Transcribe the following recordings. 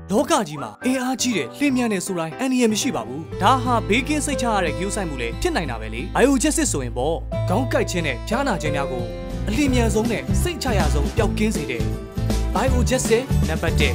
လောကကြီးမှာအင်အားကြီးတဲ့လင်းမြန်းတဲ့ဆိုတိုင်းအန်ဒီရမရှိပါဘူး။ဒါဟာဘေးကင်းစိတ်ချရတဲ့ဂရုစိုက်မှုလည်းဖြစ်နိုင်တာပဲလေ။ Biojet ဆိုရင်ပေါ့ခေါင်းကိုက်ခြင်းနဲ့ဖျားနာခြင်းများကိုအလျင်မြန်ဆုံးနဲ့စိတ်ချရဆုံးပျောက်ကင်းစေတဲ့ Biojet နံပါတ်1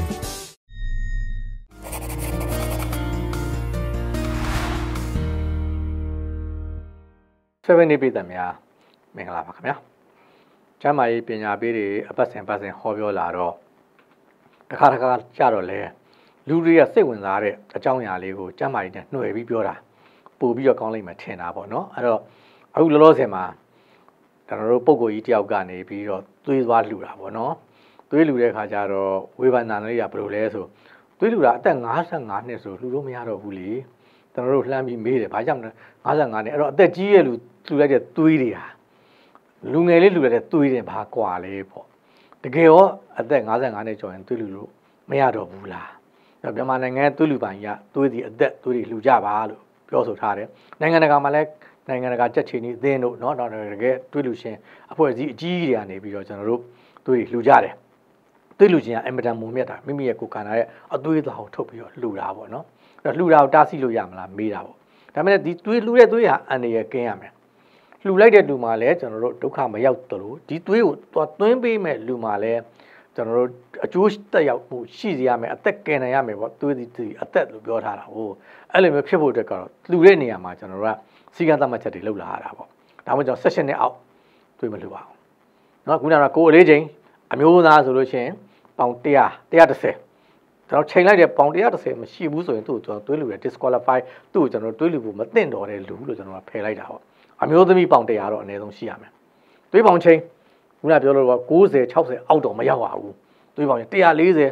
7နေ့ပြည်သက်များမင်္ဂလာပါခင်ဗျာကျမ်းမာရေးပညာပေးတွေအပတ်စဉ်ဟောပြောလာတော့တစ်ခါကြတော့လေလူတွေကစိတ်ဝင်စားတဲ့အကြောင်းအရာလေးကိုကျမ်းမာရေးနဲ့နှွယ်ပြီးပြောတာပို့ပြီးတော့ကောင်းလိမ့်မယ်ထင်တာပေါ့နော်အဲ့တော့အခုလောလောဆယ်မှာကျွန်တော်တို့ပုံကိုကြီးတယောက်ကနေပြီးတော့သွေးသွားလှူတာပေါ့နော်သွေးလှူတဲ့ခါကျတော့ဝေဘာနာလေးကဘယ်လိုလဲဆိုသွေးလှူတာအသက်55နှစ်ဆိုလှူလို့မရတော့ဘူးလေကျွန်တော်တို့လှမ်းပြီးမေးတယ်ဘာကြောင့်လဲ55နှစ်အဲ့တော့အသက်ကြီးရဲ့လူလှူလိုက်တဲ့သွေးတွေဟာလူငယ်လေးလှူလိုက်တဲ့သွေးတွေဘာကွာလဲပေါ့တကယ်ရောအသက်55နှစ်ကျော်ရင်သွေးလှူလို့မရတော့ဘူးလားမြန်မာနိုင်ငံသွေးလှူပိုင်ရသွေးဒီအသက်သွေးတွေလှူကြပါလို့ပြောဆိုထားတယ်နိုင်ငံတကာမှာလည်းနိုင်ငံတကာကြက်ချီနီအသင်းတို့เนาะတော့တကယ်သွေးလှူရှင်အဖွဲ့အစည်းအကြီးကြီးတွေကနေပြီးတော့ကျွန်တော်တို့သွေးလှူကြတယ်သွေးလှူခြင်းကအင်မတန်မုံမြတ်တာမိမိရဲ့ကိုယ်ခန္ဓာရဲ့အသွေးသားကိုထုတ်ပြီးတော့လှူတာပေါ့နော်အဲ့တော့လှူတာကိုတားဆီးလို့ရမလားမေးတာပေါ့ဒါပေမဲ့ဒီသွေးလှူတဲ့သွေးဟာအန္တရာယ်ကင်းရမယ်လှူလိုက်တဲ့လူမှာလည်းကျွန်တော်တို့ဒုက္ခမရောက်သလိုဒီသွေးကိုသွင်းပေးမဲ့လူမှာလည်းကျွန်တော်တို့အကျိုးတက်ရောက်မှုရှိစေရမယ်အသက်ကယ်နိုင်ရမယ်ပေါ့သွေးဒီအသက်လို့ပြောထားတာဟုတ်အဲ့လိုမျိုးဖြစ်ဖို့အတွက်ကတော့လှူတဲ့နေရာမှာကျွန်တော်တို့ကစီကံသတ်မှတ်ချက်တွေလုပ်လာရတာပေါ့ဒါမှမဟုတ် session နဲ့အောက်သွေးမလှူပါဘူးเนาะခုနကကိုယ်အလေးချိန်အမျိုးသားဆိုလို့ရှိရင်ပေါင်130ကျွန်တော်ချိန်လိုက်တဲ့ပေါင်130မရှိဘူးဆိုရင်သူ့ကိုကျွန်တော်သွေးလှူတယ် disqualify သူ့ကိုကျွန်တော်သွေးလှူဖို့မသင့်တော်တဲ့လူလို့ကျွန်တော်ကဖယ်လိုက်တာပေါ့အမျိုးသမီးပေါင်100တော့အနည်းဆုံးရှိရမယ်သွေးပေါင်ချိန်ခုနပြောလို့က90 60အောက်တော့မရောက်ပါဘူးသွေးပေါင်140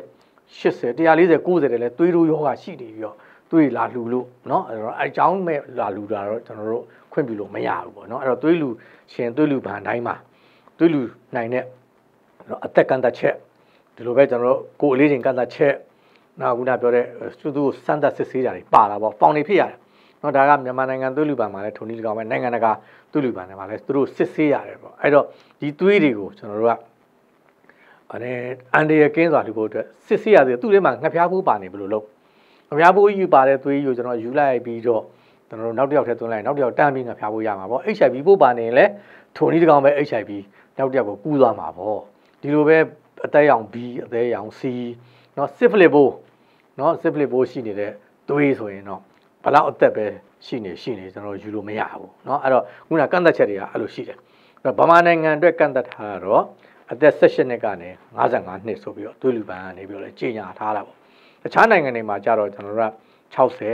80 140 90တယ်လဲသွေးတို့ယောဂရှိနေပြီးတော့သွေးလာလှူလို့เนาะအဲ့တော့အကြောင်းမဲ့လာလှူတာတော့ကျွန်တော်တို့ခွင့်ပြုလို့မရဘူးပေါ့เนาะအဲ့တော့သွေးလှူရှင်သွေးလှူဘန်တိုင်းမှာသွေးလှူနိုင်တဲ့အသက်ကန့်သက်ချက်ဒီလိုပဲကျွန်တော်တို့ကိုယ်အလေးချိန်ကန့်သက်ချက်နောက်ခုနပြောတဲ့သူတို့စမ်းသပ်စစ်ဆေးတာတွေပါတာပေါ့ပေါင်နေဖြစ်ရတယ်เนาะဒါကမြန်မာနိုင်ငံသွေးလှူဘန်မှာလည်းထုံနည်းတကောင်ပဲနိုင်ငံတကာသွေးလှူဘန်တွေမှာလည်းသူတို့စစ်ဆေးရတယ်ပေါ့အဲ့တော့ဒီသွေးတွေကိုကျွန်တော်တို့ကအန်ဒီရကင်းစွာလှူဖို့အတွက်စစ်ဆေးရတယ်သူ့ထဲမှာငှက်ဖျားဖို့ပါနေဘယ်လိုလုပ်ငှက်ဖျားဖို့ယူပါတဲ့သွေးကိုကျွန်တော်ယူလိုက်ပြီးတော့ကျွန်တော်တို့နောက်တစ်ယောက်ထဲသွင်းလိုက်နောက်တစ်ယောက်တန်းပြီးငှက်ဖျားဖို့ရမှာပေါ့ HIV ဖို့ပါနေရင်လည်းထုံနည်းတကောင်ပဲ HIV နောက်တစ်ယောက်ကိုကူးသွားမှာပေါ့ဒီလိုပဲအသက်ရောင် B အသက်ရောင် C เนาะ syphilis ဖို့เนาะ syphilis ဖို့ရှိနေတဲ့သွေးဆိုရင်တော့ဘလောက်အသက်ပဲရှိနေကျွန်တော်ယူလို့မရဘူးเนาะအဲ့တော့ခုနကန့်သက်ချက်တွေကအဲ့လိုရှိတယ်အဲ့တော့ဗမာနိုင်ငံအတွက်ကန့်သက်ထားတော့အသက်18နှစ်ကနေ55နှစ်ဆိုပြီးတော့သွေးလူပန်းကနေပြီးတော့လည်းကြေညာထားတာပေါ့တခြားနိုင်ငံတွေမှာကြတော့ကျွန်တော်တို့က60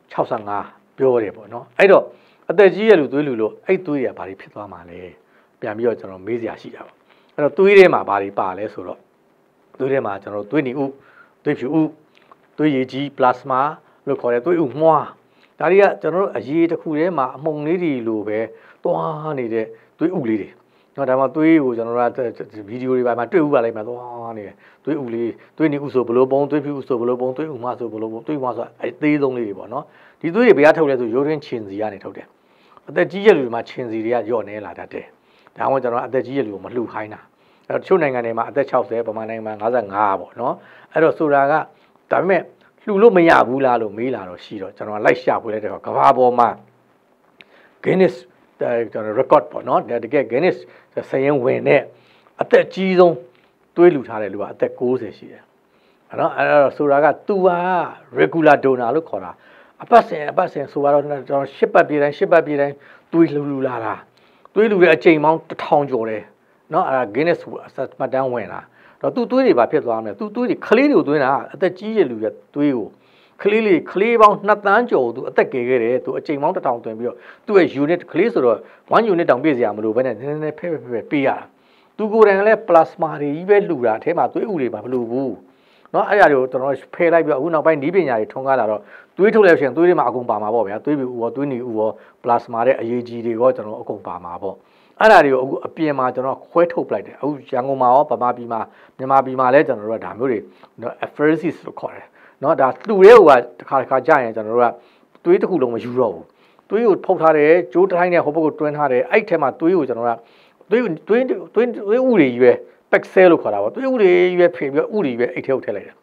65ပြောတယ်ပေါ့เนาะအဲ့တော့အသက်ကြီးရလူသွေးလူလို့အဲ့သွေးတွေကဘာတွေဖြစ်သွားမှာလဲပြန်ပြီးတော့ကျွန်တော်မေးစရာရှိတာပေါ့အဲ့တော့သွေးထဲမှာဘာတွေပါလဲဆိုတော့သွေးထဲမှာကျွန်တော်သွေးနီဥသွေးဖြူဥသွေးရည်ကြီး plasma လို့ခေါ်တဲ့သွေးဥမွှားဒါတွေကကျွန်တော်တို့အရေးတစ်ခုထဲမှာအမှုန်လေးတွေလိုပဲတွားနေတဲ့သွေးဥလေးတွေနော်ဒါမှသွေးကိုကျွန်တော်တို့ဗီဒီယိုတွေပါမှာတွေ့ဥပါလိုက်မှာတွားနေတယ်သွေးဥလေးသွေးနီဥဆိုဘလို့ပုံသွေးဖြူဥဆိုဘလို့ပုံသွေးဥမွှားဆိုဘလို့ပုံသွေးမွှားဆိုအဲသေးဆုံးလေးတွေပေါ့နော်ဒီသွေးတွေဘယ်ကထုတ်လဲဆိုရိုးရင်းချင်စီကနေထုတ်တယ်အသက်ကြီးရဲ့လူတွေမှာချင်စီတွေကညော့နေလာတတ်တယ်ဒါမှမဟုတ်ကျွန်တော်အသက်ကြီးရဲ့လူကိုမလှူခိုင်းတာအဲ့တော့တချို့နိုင်ငံတွေမှာအသက်60ဗမာနိုင်ငံမှာ55ပေါ့နော်အဲ့တော့ဆိုတာကဒါပေမဲ့လှူလို့မရဘူးလားလို့မေးလာတော့ရှိတော့ကျွန်တော်လိုက်ရှာဖွေလိုက်တဲ့ကဘာပေါ်မှာ Guinness ကျွန်တော် record ပေါ့နော်တကယ် Guinness စရင်ဝင်တဲ့အသက်ကြီးဆုံးတွေးလှူထားတဲ့လူကအသက်60ရှိတယ်နော်အဲ့တော့ဆိုတာကသူက regular donor လို့ခေါ်တာအပတ်စဉ်ဆိုတော့ကျွန်တော်10ပတ်ပြေးတိုင်းတွေးလှူလာတာတွေးလှူတဲ့အချိန်ပေါင်း1000ကျော်တယ်နော်အဲ့ဒါ Guinness မှတ်တမ်းဝင်တာတော့သူသွေးတွေဘာဖြစ်သွားမလဲသူသွေးတွေကလေးတွေကိုသွင်းတာအသက်ကြီးရဲ့လူရဲ့သွေးကိုကလေးပေါင်း2သန်းကျော်သူအသက်ကယ်ခဲ့တယ်သူအချိန်ပေါင်း1000သွင်းပြီးတော့သူ့ရဲ့ unit ကလေးဆိုတော့1 unit တောင်ပြည့်စရာမလိုဘဲနဲ့နည်းနည်းဖဲပေးရတာသူကိုယ်တိုင်လည်း plasma တွေကြီးပဲလှူတာအဲထဲမှာသွေးဥတွေပါမလို့ဘူးเนาะအဲ့အရာတွေကိုကျွန်တော်ဖယ်လိုက်ပြီးအခုနောက်ပိုင်းနီးပညာတွေထွန်းကားလာတော့သွေးထုတ်လိုက်ရှင်သွေးတွေမှာအကုန်ပါမှာပေါ့ဗျာသွေးပြူဥရောသွေးနီဥရော plasma တဲ့အရေးကြီးတွေရောကျွန်တော်အကုန်ပါမှာပေါ့အဲ့ဒါတွေကိုအခုအပြင်မှာကျွန်တော်ခွဲထုတ်ပလိုက်တယ်အခုရန်ကုန်မှာရောဗမာပြည်မှာမြန်မာပြည်မှာလည်းကျွန်တော်တို့ကဒါမျိုးတွေနော် apheresis လို့ခေါ်တယ်နော်ဒါလှူတဲ့ဟိုကတစ်ခါကြာရင်ကျွန်တော်တို့ကသွေးတစ်ခုလုံးမယူတော့ဘူးသွေးကိုဖုတ်ထားတယ်ကြိုးတိုင်းနဲ့ဟိုဘက်ကိုတွင်းထားတယ်အဲ့ထဲမှာသွေးကိုကျွန်တော်ကသွေးဥတွေရွယ် pexel လို့ခေါ်တာပေါ့သွေးဥတွေရွယ်ဖင်ပြီးဥတွေရွယ်အိတ်ထဲကိုထည့်လိုက်တယ်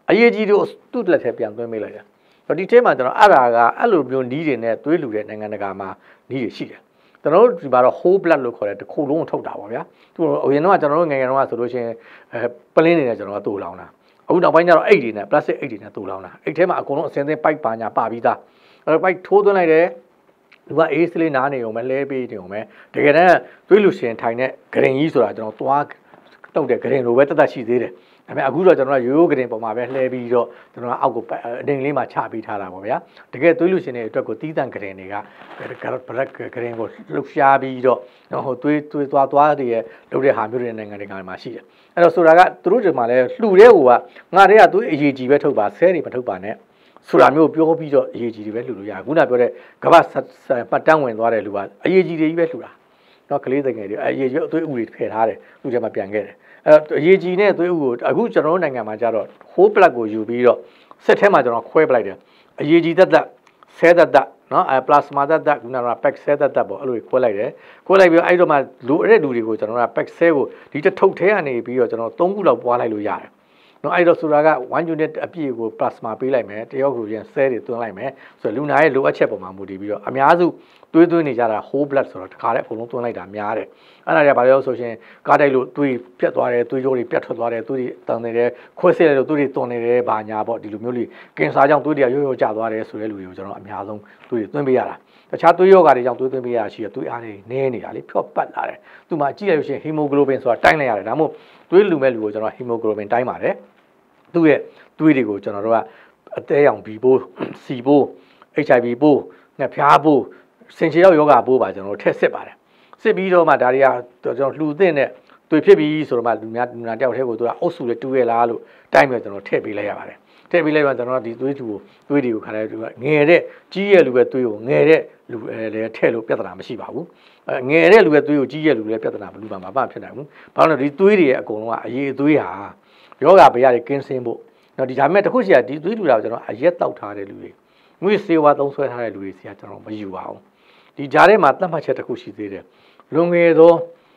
အရေးကြီးတို့သူ့လက်ထဲပြန်သွင်းပေးလိုက်တယ်ဒီထဲမှာကျွန်တော်အဲ့ဒါကအဲ့လိုမျိုးနီးတွေနဲ့သွေးလူတဲ့နိုင်ငံတကာမှာနီးတွေရှိတယ်ကျွန်တော်တို့ဒီမှာတော့ whole blood လို့ခေါ်တဲ့တစ်ခုလုံးထုတ်တာပါဗျာသူအရင်တော့ကျွန်တော်တို့ငယ်ငယ်တုန်းကဆိုလို့ရှိရင်ပလင်းတွေနဲ့ကျွန်တော်ကတူလောင်တာအခုနောက်ပိုင်းကျတော့အိတ်တွေနဲ့ plastic အိတ်တွေနဲ့တူလောင်တာအိတ်ထဲမှာအကုန်လုံးအစင်းစင်း pipe ပါညာပါပြီးသားအဲ့ pipe ထိုးသွင်းလိုက်တယ်လူကအေးစလေးနားနေုံပဲလဲပေးနေုံပဲတကယ်တမ်းသွေးလူရှင်ထိုင်တဲ့ဂရင်ကြီးဆိုတာကျွန်တော်သွားတုတ်တဲ့ဂရင်လိုပဲတတ်တတ်ရှိသေးတယ်ဒါပေမဲ့အခုတော့ကျွန်တော်ကရိုးရိုးဂရင်ပေါ်မှာပဲလှဲပြီးတော့ကျွန်တော်ကအောက်ကိုအတင်းလေးမှာချပေးထားတာပေါ့ဗျာတကယ်သွေးလူရှင်တွေအတွက်ကိုတီးတန့်ဂရင်တွေကဘရက်ဂရင်ကိုလှုပ်ရှားပြီးတော့ဟိုသွေးသွားတွေရဲ့လုပ်တဲ့ဟာမျိုးတွေနိုင်ငံတွေကမှာရှိတယ်အဲ့တော့ဆိုတာကသူတို့တွေမှာလဲလှူတဲ့ဟိုကငါတွေကသွေးအရေးကြီးပဲထုတ်ပါဆဲတွေမထုတ်ပါနဲ့ဆိုတာမျိုးပြောပြီးတော့အရေးကြီးတွေပဲလှူလို့ရတယ်ခုနပြောတဲ့ကမ္ဘာပတ်တန်းဝင်သွားတဲ့လူကအရေးကြီးတွေကြီးပဲလှူတာနော်ကလေးတငယ်တွေအရေးကြီးအသွေးဥတွေဖယ်ထားတယ်သူကျမှပြန်ခဲ့တယ်အဲ့တော့အရေးကြီးနဲ့အသွေးဥကိုအခုကျွန်တော်တို့နိုင်ငံမှာကျတော့ whole blood ကိုယူပြီးတော့စစ်ထဲမှာကျွန်တော်ခွဲပလိုက်တယ်အရေးကြီးသက်ဆဲသက်နော်ပလာစမာသက်ခုနက pack ဆဲသက်ပေါ့အဲ့လိုခွဲလိုက်တယ်ခွဲလိုက်ပြီးအဲ့တော့မှလူအဲ့တဲ့လူတွေကိုကျွန်တော်က pack ဆဲကိုဒီတစ်ထုပ်ထဲကနေပြီးတော့ကျွန်တော်3ခုလောက်ပွားလိုက်လို့ရတယ်နော်အဲ့တော့ဆိုတာက1 unit အပြည့်ကို plasma ပေးလိုက်မယ်တယောက်ကိုရင်ဆဲတွေသွင်းလိုက်မယ်ဆိုတော့လူနာရဲ့လိုအပ်ချက်ပေါ်မှာမူတည်ပြီးတော့အများစုသွေးနေကြတာ whole blood ဆိုတော့တခါတည်းအကုန်လုံးသွင်းလိုက်တာများတယ်အဲ့ဒါတွေကဘာလို့ဆိုရှင်ကားတိုက်လို့သွေးပြတ်သွားတယ်သွေးကြောတွေပြတ်ထွက်သွားတယ်သွေးတွေတန်နေတယ်ခွဲစစ်လိုက်လို့သွေးတွေသွင်းနေတယ်ဘာညာပေါ့ဒီလိုမျိုးလေးကင်ဆာကြောင့်သွေးတွေရိုးကျသွားတယ်ဆိုတဲ့လူတွေကိုကျွန်တော်အများဆုံးသွေးတွေသွင်းပေးရတာတခြားသွေးရောဂါတွေကြောင့်သွေးသွင်းပေးရတာရှိရသွေးအားတွေနည်းနေတာလေဖြော့ပတ်လာတယ်သူမှကြည့်လိုက်လို့ရှိရင် hemoglobin ဆိုတာတိုင်းလိုက်ရတယ်ဒါမှမဟုတ်သွေးလူမဲ့လူကိုကျွန်တော် hemoglobin တိုင်းပါတယ်သူ့ရဲ့သွေးတွေကိုကျွန်တော်တို့ကအသေးအောင်ဘီပိုးစီပိုး HIV ပိုးငှက်ဖျားပိုးစင်ချေရောက်ယောဂပိုးပါကျွန်တော်တို့ထည့်စစ်ပါတယ်စစ်ပြီးတော့မှဒါတွေကကျွန်တော်လှူသင့်တဲ့သွေးဖြစ်ပြီးဆိုတော့မှလူနာတယောက်တည်းကိုသူကအုပ်စုလေးတူရလားလို့တိုင်းပြီးကျွန်တော်ထည့်ပေးလိုက်ရပါတယ်ထည့်ပေးလိုက်တော့ကျွန်တော်ဒီသွေးတွေကိုခါလိုက်ငယ်တဲ့ကြီးရဲ့လူပဲသွေးကိုငယ်တဲ့လူလည်းထည့်လို့ပြဿနာမရှိပါဘူးငယ်တဲ့လူပဲသွေးကိုကြီးရဲ့လူလည်းပြဿနာမလူပါမှာဘာဖြစ်နိုင်ဘူးဘာလို့လဲဒီသွေးတွေရဲ့အကုန်လုံးကအရေးသွေးဟာယောဂဗျာတွေကင်းစင်းဖို့နော်ဒီဒါပေမဲ့တခုရှိတာဒီသွေးလူတာကိုကျွန်တော်အရက်တောက်ထားတဲ့လူတွေငွေစေဝါသုံးဆွဲထားတဲ့လူတွေစီကကျွန်တော်မယူပါဘူးဒီကြားထဲမှာသတ်မှတ်ချက်တစ်ခုရှိသေးတယ်လွန်ခဲ့သော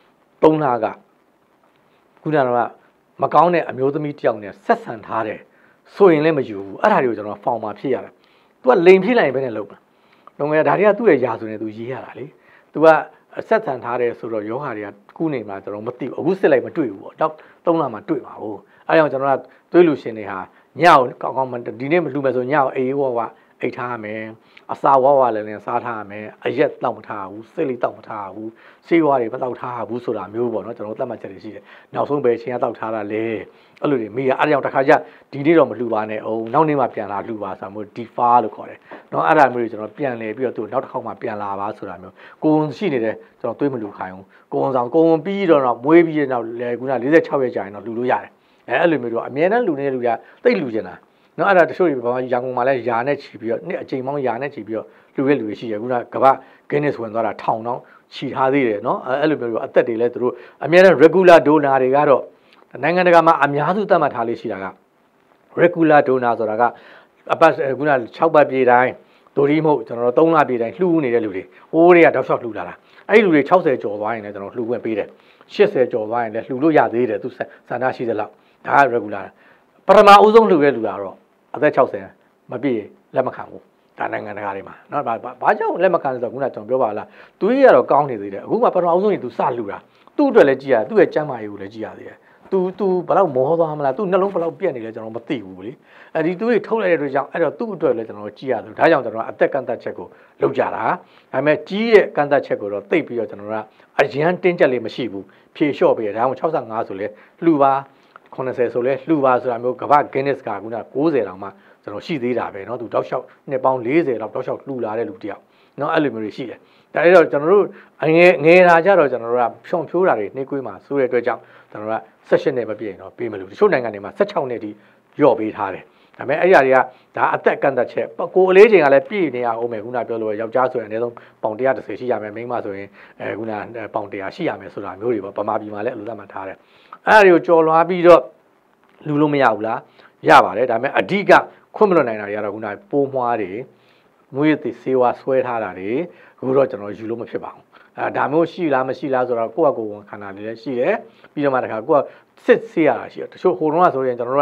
3လကခုနကမကောင်းတဲ့အမျိုးသမီးတယောက်နဲ့ဆက်ဆံထားတယ်ဆိုရင်လည်းမယူဘူးအဲ့ဒါတွေကိုကျွန်တော်ဖောင်မှာဖြစ်ရတယ်သူကလိန်ဖြစ်လိုက်ရင်ပဲနဲ့လုပ်တာလွန်ခဲ့ဒါတွေကသူ့ရဲ့ယာဆိုနေသူရေးရတာလေသူကဆက်ဆံထားတယ်ဆိုတော့ယောဂါတွေကကူးနေမှာကျွန်တော်မသိဘူးအခုစစ်လိုက်မတွေ့ဘူးပေါ့တော့3လမှတွေ့ပါဘူးအဲ့ကြောင့်ကျွန်တော်ကသွေးလူရှင်တွေဟာညောင်ကောင်းကောင်းဒီနေ့မလူမယ်ဆိုညောင်အေးဝဝအိတ်ထားရမယ်အစာဝဝလည်းစားထားရမယ်အရက်တောက်မထားဘူးစိတ်လေးတောက်မထားဘူးဆေးဝါးတွေမတောက်ထားဘူးဆိုတာမျိုးပေါ့နော်ကျွန်တော်သတ်မှတ်ချက်တွေရှိတယ်နောက်ဆုံးပဲချင်းကတောက်ထားတာလေအဲ့လိုတွေမိရအဲ့ကြောင့်တစ်ခါကျဒီနေ့တော့မလူပါနဲ့အောင်နောက်နေ့မှပြန်လာလူပါဆိုမျိုး defer လို့ခေါ်တယ်နော်အဲ့ဒါမျိုးတွေကျွန်တော်ပြန်လဲပြီးတော့သူနောက်တစ်ခေါက်မှပြန်လာပါဆိုတာမျိုးကိုယ်ရှိနေတဲ့ကျွန်တော်သွေးမလူခိုင်းဘူးကိုယ်ဆောင်ကိုယ်ပြီးတော့မွေးပြီးတော့လေခုန46ရက်ကြာရင်တော့လူလို့ရတယ်အဲ့လိုမျိုးတော့အမြဲတမ်းလူနေတဲ့လူကတိတ်လူကျင်တာနော်အဲ့ဒါတချို့တွေဘာမှရန်ကုန်မှာလဲယာနဲ့ချီပြီးတော့နှစ်အချိန်ပေါင်းယာနဲ့ချီပြီးတော့လူရဲ့လူတွေရှိရခုနကဘာ Guinness ဝင်သွားတာထောင်တောင်းချီထားသေးတယ်နော်အဲ့လိုမျိုးအသက်တွေလဲသူတို့အများနဲ့ regular donor တွေကတော့နိုင်ငံတကာမှာအများစုသတ်မှတ်ထားလေးရှိတာက regular donor ဆိုတာကအပတ်ခုန6ပတ်ပြေးတိုင်းဒိုရီမဟုတ်ကျွန်တော်တို့3လပြေးတိုင်းလှူနေတဲ့လူတွေဟိုးတွေကတောက်လျှောက်လှူလာတာအဲ့ဒီလူတွေ60ကျော်သွားရင်လည်းကျွန်တော်လှူခွင့်ပေးတယ်80ကျော်သွားရင်လည်းလှူလို့ရသေးတယ်သူစန္ဒရှိသလောက်ဒါက regular ပထမအဦးဆုံးလှူခဲ့လူတာတော့အသက်60မပြည့်လက်မခံဘူးဒါနိုင်ငံတကာတွေမှာเนาะဘာကြောင့်လက်မခံလဲဆိုတော့ခုနကကျွန်တော်ပြောပါလားသူကြီးကတော့ကောင်းနေသေးတယ်အခုမှပထမအဦးဆုံးကြီးသူစလှူတာသူ့အတွက်လည်းကြည်ရတယ်သူ့ရဲ့ကျမ်းမာရေးကိုလည်းကြည်ရသေးတယ်သူဘယ်တော့မောသွားမလားသူနှလုံးဘယ်တော့ပြက်နေလဲကျွန်တော်မသိဘူးလေအဲဒီသူတွေထုတ်လိုက်တဲ့အတွက်ကြောင့်အဲ့တော့သူ့အတွက်လည်းကျွန်တော်ကြည်ရတယ်ဒါကြောင့်ကျွန်တော်အသက်ကန့်သက်ချက်ကိုလုပ်ကြတာဒါပေမဲ့ကြီးရဲ့ကန့်သက်ချက်ကိုတော့သိပြီးတော့ကျွန်တော်ကအရန်တင်းကျပ်လေးမရှိဘူးဖြေလျှော့ပေးတယ်ဒါမှမဟုတ်65ဆိုလဲလှူပါ80ဆိုလဲလှူပါဆိုတာမျိုးကမ္ဘာ Guinness ကခုန90တောင်မှကျွန်တော်ရှိသေးတာပဲเนาะသူတောက်လျှောက်နှစ်ပေါင်း40လောက်တောက်လျှောက်လှူလာတဲ့လူတယောက်เนาะအဲ့လိုမျိုးတွေရှိတယ်ဒါအဲ့တော့ကျွန်တော်တို့ငယ်တာကြတော့ကျွန်တော်တို့ကဖြုံဖြိုးတာတွေနှိကွေးမှာဆိုတဲ့အတွက်ကြောင့်ကျွန်တော်တို့က16နှစ်မပြည့်ရင်တော့ပေးမလို့တချို့နိုင်ငံတွေမှာ16နှစ်ထိလျော့ပေးထားတယ်ဒါပေမဲ့အဲ့ຢာတွေကဒါအသက်ကန့်သက်ချက်ကိုအလေးချိန်ကလည်းပြည့်နေရအောင်မယ်ခုနပြောလို့ယောက်ျားဆိုရင်အနည်းဆုံးပေါင်130ရှိရမယ်မိန်းမဆိုရင်ခုနပေါင်100ရှိရမယ်ဆိုတာမျိုးတွေပေါ့ဗမာပြည်မှာလည်းအလိုသတ်မှတ်ထားတယ်အဲ့ဒါတွေကိုကြော်လွှားပြီးတော့လူလို့မရဘူးလားရပါတယ်ဒါပေမဲ့အဓိကခွင့်မလွတ်နိုင်တာတွေကတော့ခုနပိုးမွှားတွေငွေသစ်ဆေးဝါးဆွဲထားတာတွေအခုတော့ကျွန်တော်ယူလို့မဖြစ်ပါဘူးဒါမျိုးရှိလားမရှိလားဆိုတော့ကိုယ့်အကိုယ်ဝန်ခန္ဓာတွေလည်းရှိတယ်ပြီးတော့မှတခါကိုယ့်စစ်ဆေးရတာရှိတယ်တချို့ဟိုတုန်းကဆိုရင်ကျွန်တော်တို့က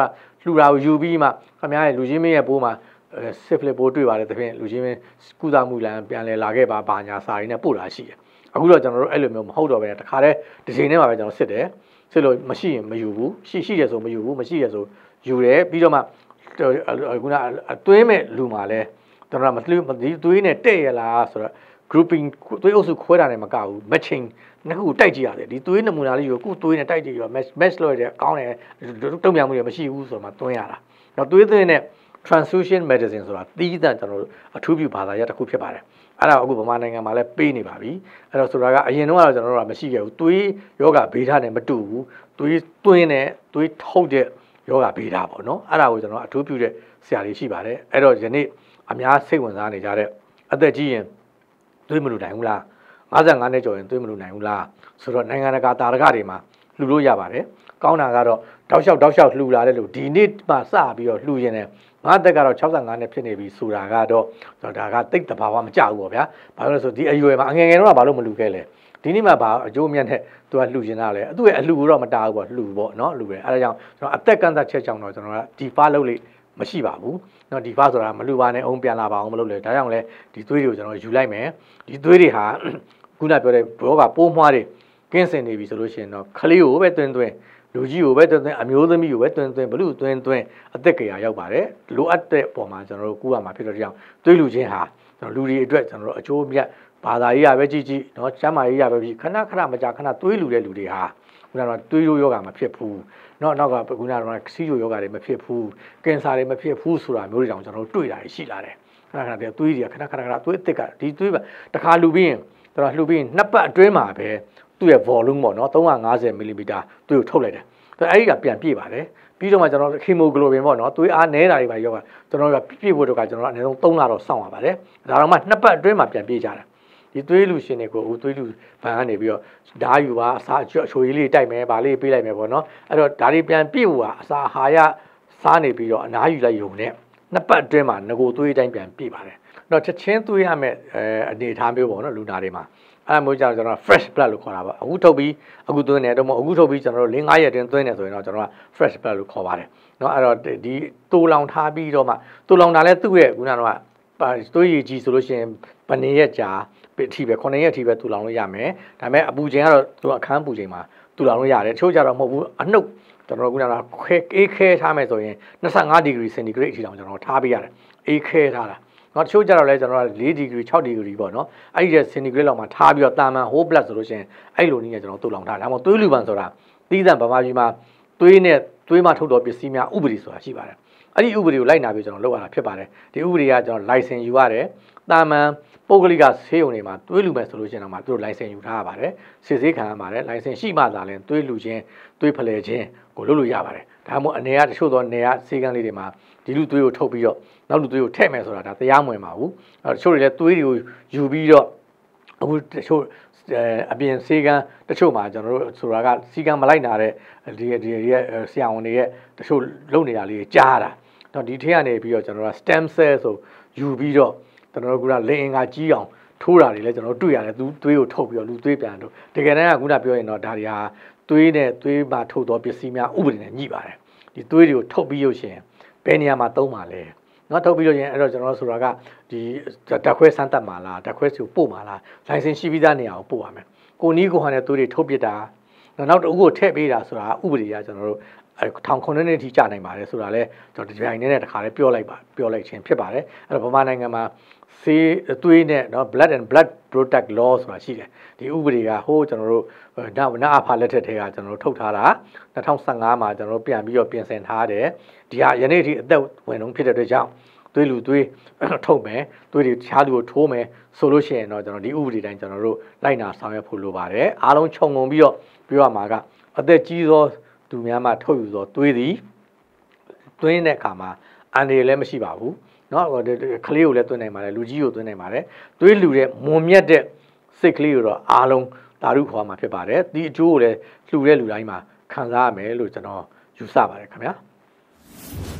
လှူတာကိုယူပြီးမှခင်ဗျားရဲ့လူချင်းမင်းရဲ့ဘိုးမှာစစ်ဖလစ်ဘိုးတွေ့ပါတယ်တဖြင့်လူချင်းမင်းကုသမှုလမ်းပြန်လဲလာခဲ့ပါဘာညာစာရင်းနဲ့ပို့လာရှိတယ်အခုတော့ကျွန်တော်တို့အဲ့လိုမျိုးမဟုတ်တော့ဘဲတခါတည်းဒီချိန်ထဲမှာပဲကျွန်တော်စစ်တယ်စစ်လို့မရှိရင်မယူဘူးရှိတယ်ဆိုမယူဘူးမရှိရဆိုယူတယ်ပြီးတော့မှခုနအတွင်းမဲ့လူမှာလဲကျွန်တော်ကမဒီသွေးနဲ့တဲ့ရလားဆိုတော့ grouping သွေးအုပ်စုခွဲတာနဲ့မကဘူး matching နှစ်ခုတိုက်ကြည့်ရတယ်ဒီသွေးနမူနာလေးကိုခုသွေးနဲ့တိုက်ကြည့်ရော match လုပ်ရတဲ့ကောင်းတယ်တုံ့ပြန်မှုတွေမရှိဘူးဆိုတော့မှသွင်းရတာတော့သွေးသွင်းနဲ့ transfusion medicine ဆိုတာသီးသန့်ကျွန်တော်တို့အထူးပြုဘာသာရပ်တစ်ခုဖြစ်ပါတယ်အဲ့ဒါအခုဗမာနိုင်ငံမှာလည်းပေးနေပါပြီအဲ့တော့ဆိုတာကအရင်တော့ကျွန်တော်တို့ကမရှိခဲ့ဘူးသွေးယောဂဗေဒနဲ့မတူဘူးသွေးသွင်းနဲ့သွေးထုတ်တဲ့ယောဂဗေဒပေါ့နော်အဲ့ဒါကိုကျွန်တော်အထူးပြုတဲ့ဆရာတွေရှိပါတယ်အဲ့တော့ယနေ့အများစိတ်ဝင်စားနေကြတဲ့အသက်ကြီးရင်သွေးမလူနိုင်ဘူးလား55နှစ်ကျော်ရင်သွေးမလူနိုင်ဘူးလားဆိုတော့နိုင်ငံတကာတာရကတွေမှာလှူလို့ရပါတယ်ကောင်းတာကတော့တောက်လျှောက်လှူလာတဲ့လူဒီနေ့မှစပြီးတော့လှူရင်လည်းငါတက်ကတော့65နှစ်ဖြစ်နေပြီဆိုတာကတော့ဒါကတိတ်တဘာဝမကြဘူးပေါ့ဗျာဘာလို့လဲဆိုဒီအရွယ်မှာအငယ်ငယ်တော့ဘာလို့မလှူခဲ့လဲဒီနေ့မှဘာအကျိုးအမြတ်နဲ့သူကလှူနေတာလဲသူ့ရဲ့အလှူတော့မတာဘူးပေါ့လှူပေါ့နော်လှူတယ်အဲဒါကြောင့်ကျွန်တော်အသက်ကန့်သက်ချက်ကြောင့်တော့ကျွန်တော်ကဒီဖားလုပ်လိမရှိပါဘူးเนาะဒီဖားဆိုတာမလှူပါနဲ့အောင်ပြန်လာပါအောင်မလုပ်လေဒါကြောင့်လဲဒီသွေးတွေကိုကျွန်တော်ယူလိုက်မယ်ဒီသွေးတွေဟာခုနပြောတဲ့ဘောကပိုးမွှားတွေကင်းစင်နေပြီဆိုလို့ရှိရင်တော့ခလေးကိုပဲတွင်းလူကြီးကိုပဲတွင်းအမျိုးသမီးကိုပဲတွင်းဘလူတွင်းအသက်ကြရာရောက်ပါတယ်လိုအပ်တဲ့ပုံမှာကျွန်တော်တို့ကူရမှာဖြစ်တော့ကြောင့်သွေးလူချင်းဟာကျွန်တော်လူတွေအတွက်ကျွန်တော်တို့အချိုးမြတ်ဘာသာရေးရပဲကြည့်เนาะကျမ်းမာရေးရပဲကြည့်ခဏမကြာခဏသွေးလူတဲ့လူတွေဟာခုနကတော့သွေးရိုးယောဂမဖြစ်ဘူးเนาะနောက်ကခုနကတော့စီးရိုးယောဂတွေမဖြစ်ဘူးကင်ဆာတွေမဖြစ်ဘူးဆိုတာမျိုးတွေတောင်ကျွန်တော်တို့တွေ့တာရှိလာတယ်ခဏသွေးတွေကခဏသွေးအသစ်ကဒီသွေးတခါလှူပြီးရင်ကျွန်တော်လှူပြီးနှစ်ပတ်အတွင်းမှာပဲသူ့ရဲ့ volume ပေါ့နော်350 mm သွေးကိုထုတ်လိုက်တယ်အဲ့ဒီကပြန်ပြည့်ပါတယ်ပြီးတော့မှကျွန်တော် hemoglobin ပေါ့နော်သွေးအားနည်းတာတွေပါရောကျွန်တော်ကပြည့်ဖို့တော့ကကျွန်တော်အနည်းဆုံး3လတော့စောင့်ရပါတယ်ဒါတော့မှနှစ်ပတ်အတွင်းမှာပြန်ပြည့်ကြတယ်ဒီသွေးလူရှင်တွေကိုသွေးလူဘန်ကနေပြီးတော့ဓာယူပါအစာအချိုရည်လေးတိုက်မယ်ဗာလေးပေးလိုက်မယ်ပေါ့နော်အဲ့တော့ဓာတွေပြန်ပြည့်ဖို့ကအစာအာဟာရစားနေပြီးတော့အနားယူလိုက်ရုံနဲ့နှစ်ပတ်အတွင်းမှာငကိုသွေးတိုင်းပြန်ပြည့်ပါတယ်တော့ချက်ချင်းသွေးရမယ်အနေအထားမျိုးပေါ့နော်လူနာတွေမှာအဲ့ဒါမျိုးကြတော့ကျွန်တော် fresh blood လို့ခေါ်တာပါအခုထုတ်ပြီးအခုသွင်းတယ်တော့မဟုတ်အခုထုတ်ပြီးကျွန်တော်တို့၄-၅ ရက်တွင်းသွင်းတယ်ဆိုရင်တော့ကျွန်တော်က fresh blood လို့ခေါ်ပါတယ်เนาะအဲ့တော့ဒီတူလောင်ထားပြီးတော့မှတူလောင်တာလဲသူ့ရဲ့ခုနကတော့သွေးရည်ကြီးဆိုလို့ရှိရင်ဗနေရက်ကြာအထိပဲ9ရက်အထိပဲတူလောင်လို့ရမယ်ဒါပေမဲ့အပူချိန်ကတော့သူအခန်းပူချိန်မှာတူလောင်လို့ရတယ်တချို့ကြတော့မဟုတ်ဘူးအနှုတ်ကျွန်တော်ခုနကအေးခဲထားမယ်ဆိုရင်25 degree centigrade အထိတောင်ကျွန်တော်ထားပေးရတယ်အေးခဲထားတာနော်တချို့ကြတော့လဲကျွန်တော်က4 degree 6 degree ပေါ့နော်အဲ့ဒီ centigrade လောက်မှာထားပြီးတော့တာမန် whole blood ဆိုလို့ရှိရင်အဲ့လိုနည်းနဲ့ကျွန်တော်တူလောင်ထားဒါမှမဟုတ်သွေးလူပန်ဆိုတာသီးသန့်ဗမာပြည်မှာသွေးမှထုတ်တော်ပစ္စည်းများဥပဒေဆိုတာရှိပါတယ်အဲ့ဒီဥပဒေကိုလိုက်နာပြီးကျွန်တော်လုပ်ရတာဖြစ်ပါတယ်ဒီဥပဒေကကျွန်တော် license ယူရတယ်တာမန်ပုဂ္ဂလိကဆေးရုံတွေမှာသွေးလူမယ်ဆိုလို့ရှိရင်တော့သူတို့ license ယူထားရပါတယ်စစ်ဆေးခံရပါတယ် license ရှိမှသာလဲသွေးလူခြင်းသွေးဖလှယ်ခြင်းကိုလုပ်လို့ရပါတယ်ဒါမှမဟုတ်အနေကတချို့သောနေရဆေးကန်းလေးတွေမှာဒီလူသွေးကိုထုတ်ပြီးတော့နောက်လူသွေးကိုထည့်မယ်ဆိုတာဒါတရားမဝင်ပါဘူးတချို့တွေလည်းသွေးတွေကိုယူပြီးတော့အခုတချို့အပြင်ဆေးကန်းတချို့မှာကျွန်တော်တို့ဆိုတာကစီကန်းမလိုက်နာတဲ့ဒီရဲ့ဆရာဝန်တွေရဲ့တချို့လုပ်နေတာလေးကြားတာတော့ဒီထက်ကနေပြီးတော့ကျွန်တော်က stem cell ဆိုယူပြီးတော့ကျွန်တော်တို့ကလင်အင်္ဂါကြီးအောင်ထိုးတာတွေလည်းကျွန်တော်တို့တွေ့ရတယ်သူသွေးကိုထုတ်ပြီးတော့လူသွေးပြန်တော့တကယ်တမ်းကခုနပြောရင်တော့ဒါတွေဟာသွေးနဲ့သွေးမှာထုတ်သောပစ္စည်းများဥပဒေနဲ့ညှိပါတယ်ဒီသွေးတွေကိုထုတ်ပြီးလို့ရှိရင်ဘယ်နေရာမှာသုံးပါလဲနော်ထုတ်ပြီးလို့ရင်အဲ့တော့ကျွန်တော်တို့ဆိုတာကဒီတက်ခွဲစမ်းသပ်မှာလားတက်ခွဲစီကိုပို့မှာလားလိုင်စင်ရှိပြီးသားနေရာကိုပို့ရမယ်ကိုနီးကိုဟန်တဲ့သွေးတွေထုတ်ပစ်တာနောက်တစ်ခုကိုထည့်ပေးတာဆိုတာဥပဒေကကျွန်တော်တို့1900နှစ်ထိကြာနိုင်ပါတယ်ဆိုတာလဲကျွန်တော်ဒီပိုင်းနဲ့တခါလဲပြောလိုက်ခြင်းဖြစ်ပါတယ်အဲ့တော့ဗမာနိုင်ငံမှာဆေးသွေးနဲ့နော် blood and blood protect law ဆိုတာရှိတယ်ဒီဥပဒေကဟိုးကျွန်တော်တို့နအဖလက်ထက်ထဲကကျွန်တော်တို့ထုတ်ထားတာ2015မှာကျွန်တော်တို့ပြန်ပြီးတော့ပြင်ဆင်ထားတယ်ဒီဟာယနေ့အထိအသက်ဝင်လုံးဖြစ်တဲ့အတွက်ကြောင့်သွေးထုတ်မယ်သွေးတွေချားလူကိုထိုးမယ်ဆိုလို့ရှိရင်တော့ကျွန်တော်ဒီဥပဒေတိုင်းကျွန်တော်တို့လိုက်နာဆောင်ရွက်ဖို့လိုပါတယ်အားလုံးခြုံငုံပြီးတော့ပြောရမှာကအသက်ကြီးသောသူများမှထုတ်ယူသောသွေးသည်သွင်းတဲ့အခါမှာအန္တရာယ်လည်းမရှိပါဘူးเนาะကလေးကိုလည်းသွင်းနိုင်ပါတယ်လူကြီးကိုသွင်းနိုင်ပါတယ်သွေးလူတဲ့မွန်မြတ်တဲ့စိတ်ကလေးကိုတော့အားလုံးဓာတုခေါ်မှာဖြစ်ပါတယ်ဒီအကျိုးကိုလည်းလှူတဲ့လူတိုင်းမှာခံစားရမယ်လို့ကျွန်တော်ယူဆပါတယ်ခင်ဗျာ